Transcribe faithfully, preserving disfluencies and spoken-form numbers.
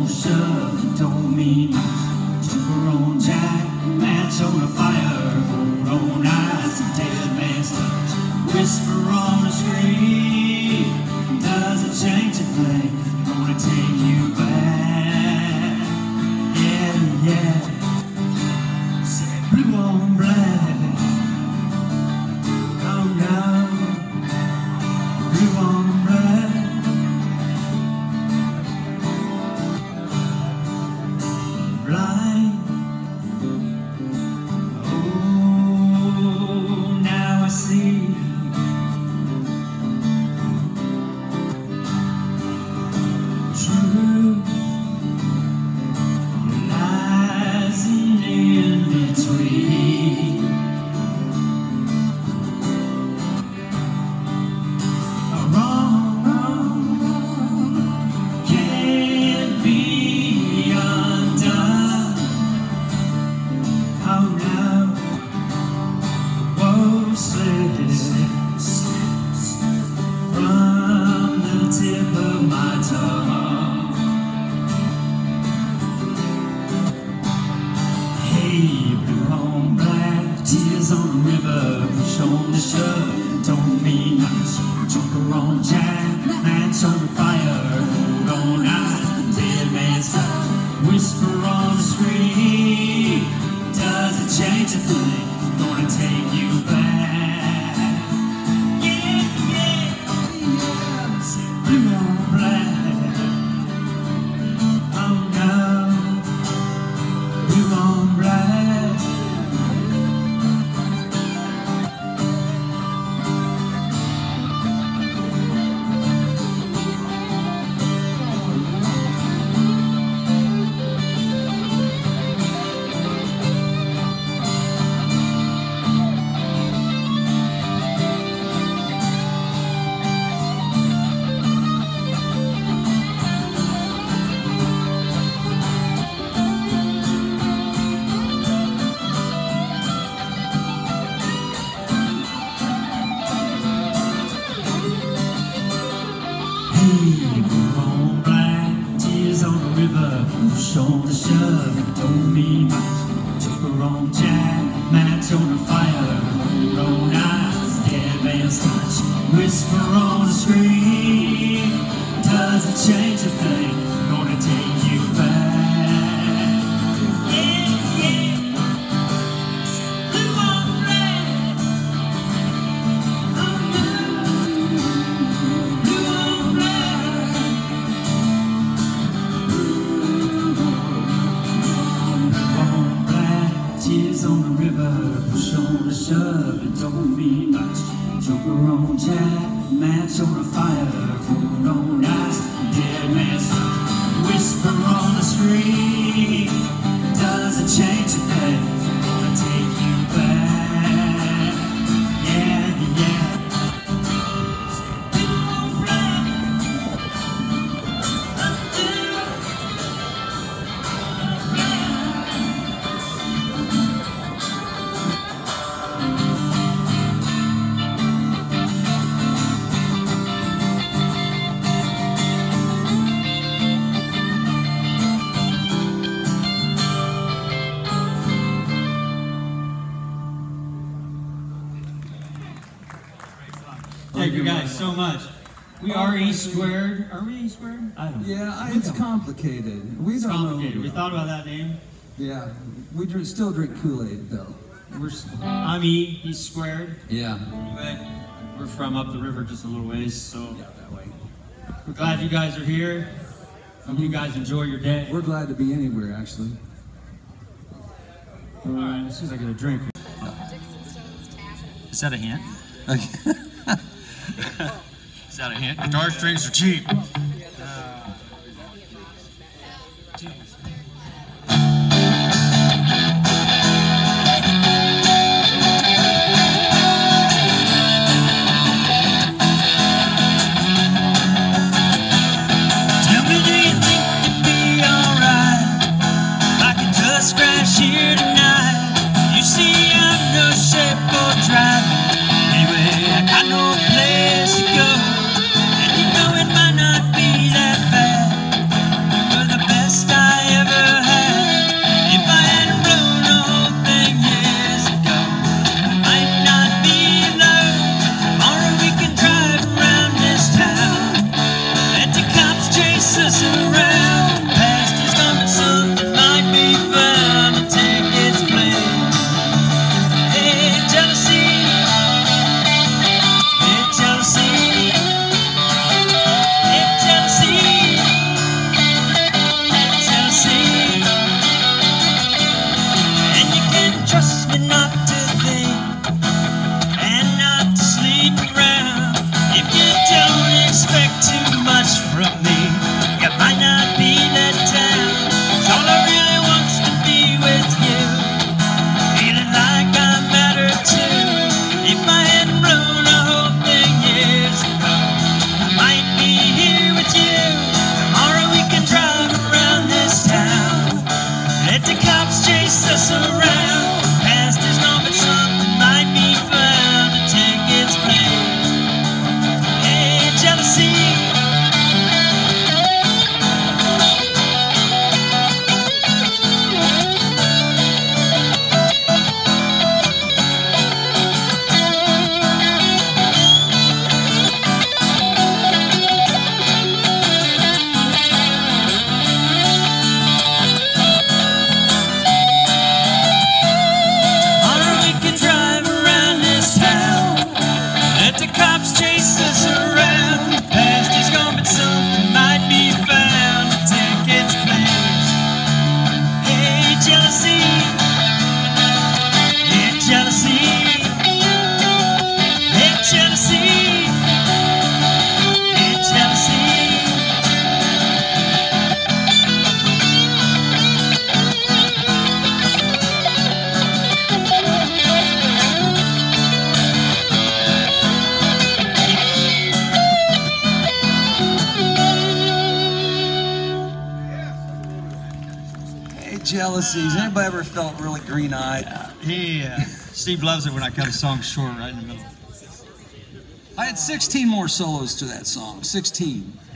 the shove, don't mean much. Jumper on jack, match on the fire, hold on ice, dead man's touch. Whisper on the screen, doesn't change a thing. Gonna take you back, yeah, yeah. Say blue on black, oh no, blue on black. Blind, oh, now I see. Truth lies in between. Wrong, wrong, can't be undone. Oh no, whoa, slips from the tip of my tongue. Hey, blue on black, tears on the river, push on the shove, don't mean much. Joker on jack, match on the fire, hold on ice, dead man's touch. Whisper on the screen, doesn't change a thing. Gonna take you back, yeah, yeah, yeah. Say blue on black, oh no, blue on black. Hey, blue on black, tears on the river, push on the shove, don't mean much. Joker on jack, match on the fire, hold on ice, dead man's touch. Whisper on the screen, doesn't change a thing. Gonna take you back, yeah, yeah. Blue on black, oh no, blue on black. On black, tears on the river, push on the shove, it don't mean much. Joker on jack, match on the fire, hold on ice, dead man's touch. Whisper on the screen, doesn't change a thing. Gonna take you back, yeah, yeah. Blue on black, Thank you guys so much. We are E squared. Are we E squared? I don't know. Yeah, I, it's complicated. We It's don't complicated. know. We thought about that name. Yeah, we drink, still drink Kool-Aid though. We're, I'm E, he's squared. Yeah. But we're from up the river just a little ways, so Yeah, that way. we're glad you guys are here. Hope you guys enjoy your day. We're glad to be anywhere, actually. All right, as soon as I get a drink. Is that a hint? Is that a hint? Guitar strings are cheap. Uh, Tell me, do you think it'd be alright if I could just crash here tonight? You see, I'm no shape for driving. Anyway, I got no place to go. And you know it might not be that bad. You're the best jealousy, yeah, jealousy, yeah, jealousy, yeah, jealousy. Jealousies. Anybody ever felt really green-eyed? He, uh, Steve loves it when I cut a song short right in the middle. I had sixteen more solos to that song. sixteen.